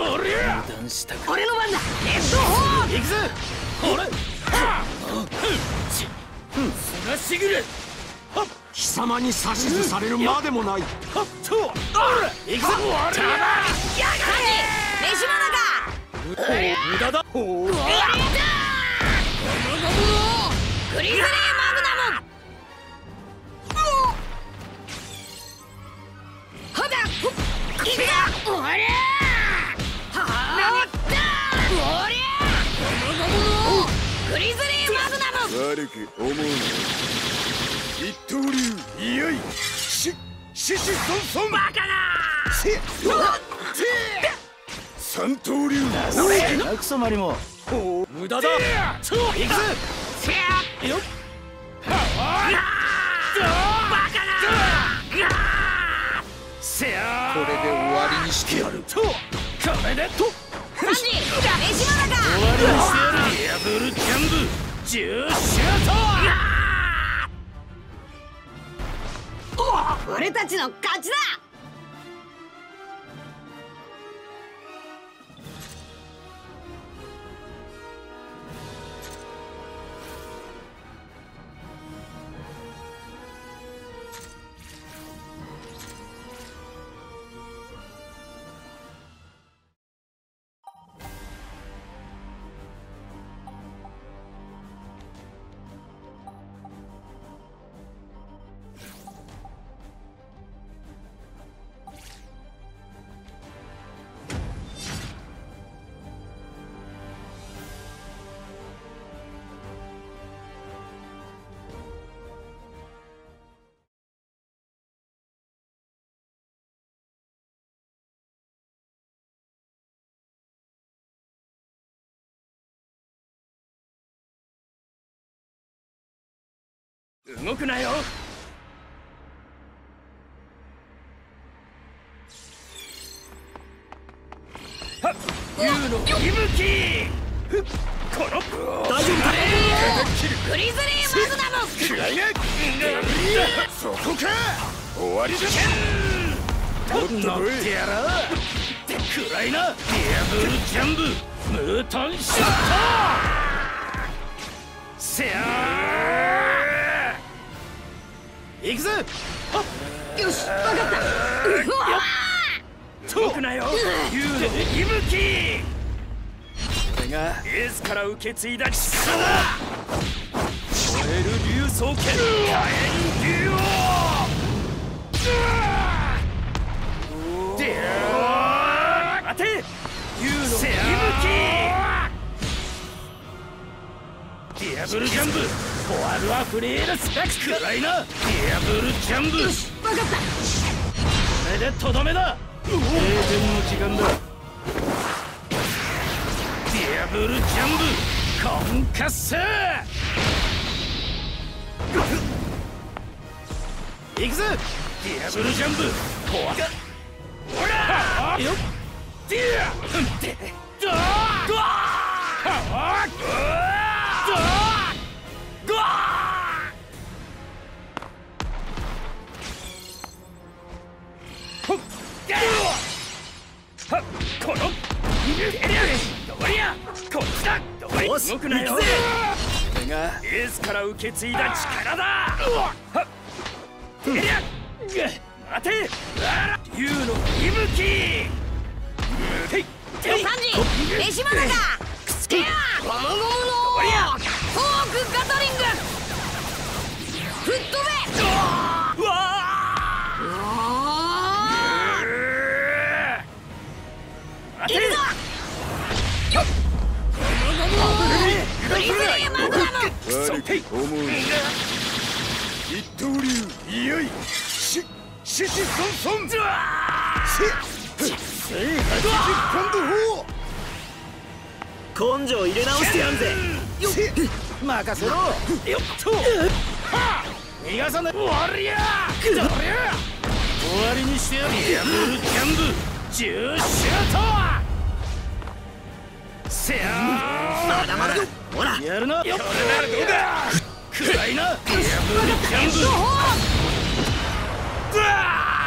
俺の番だ。レッドホー行くぜ。すがしぐれ。 貴様に指図されるまでもない。 行くぜ。 やがれ飯無駄だ。 ゴムゴムのグリズリーマグナム。はだいくぞ。おりゃはあおりゃゴムゴムのグリズリーマグナム。 悪く思うな。一刀流いよいし獅子孫孫。 バカな三刀流クソマリモ。無駄だ。行くぜ。よっ。 バカなせや。 これで終わりにしてやる。 これでと。 サンジ飯島だか。 終わりにしてやる。ダブルキャンブジューシュート。 俺たちの勝ちだ。 動くなよ。はっ、竜の息吹。この大丈夫か。 グリズリーマグナム。 食らいな。そこか。終わりじゃ。もっと乗ってやら。暗いな。ディアブルジャンブムートンショット。せやー。行くぜ。 よし、わかった。うわ遠くなよ。竜の息吹。これがエースから受け継いだ力だ。燃える竜双剣火炎竜王。待て。竜の息吹。ディアブルジャンブフォワールはフリールスペクト。暗いな。ディアブルジャンブ。 よし、わかった。 これでとどめだ。閉店の時間だ。ディアブルジャンブコンカッセ。行くぜ。ディアブルジャンブフォワール。ほらよっ。ディアドアドアドアドア。ほっはっ、このどりゃこっちだ。どり動くなよ。これがエースから受け継いだ力だ。はっ待て。竜の息吹。 サンジ飯島だか。スケアゴムゴムのフォークガトリング。吹っ飛べ。 うわ行くぞ。ゴムゴムのグリズリーマグナム。 悪く思うな。一刀流いよい獅子孫孫。 根性入れ直してやんぜ。任せろ。 よっと。逃がさない。終わりや。終わりにしてやる。ディアブルキャンブジューシュート。せやー。 まだまだ。ほら。 やるな。これならどうだ。暗いな。ディアブルキャンブ。うわー。